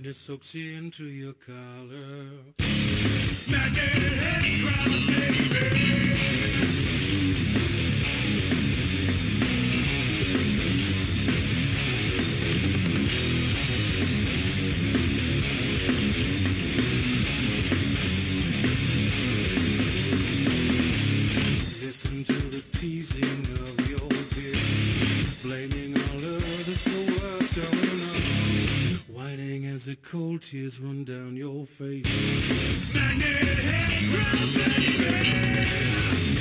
it soaks into your collar. Magnetic head crowd, baby. Listen to the teasing of your beer, blaming all others for what's going on, whining as the cold tears run down your face. Magnetic head crowd, baby.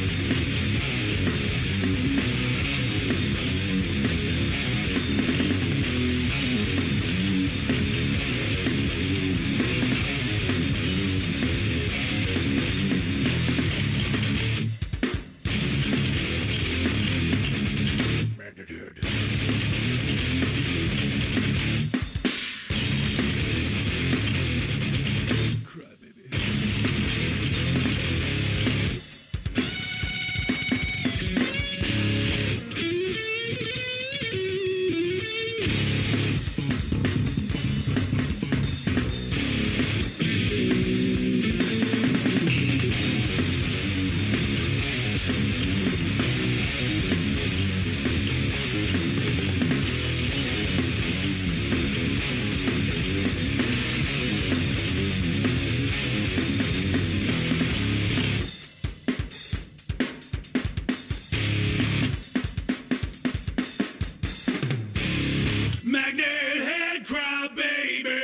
Magnet head cry, baby.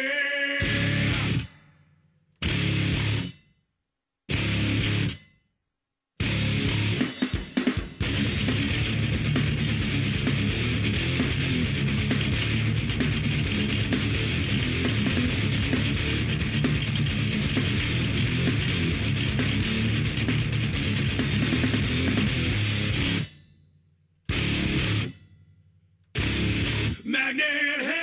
Magnet head.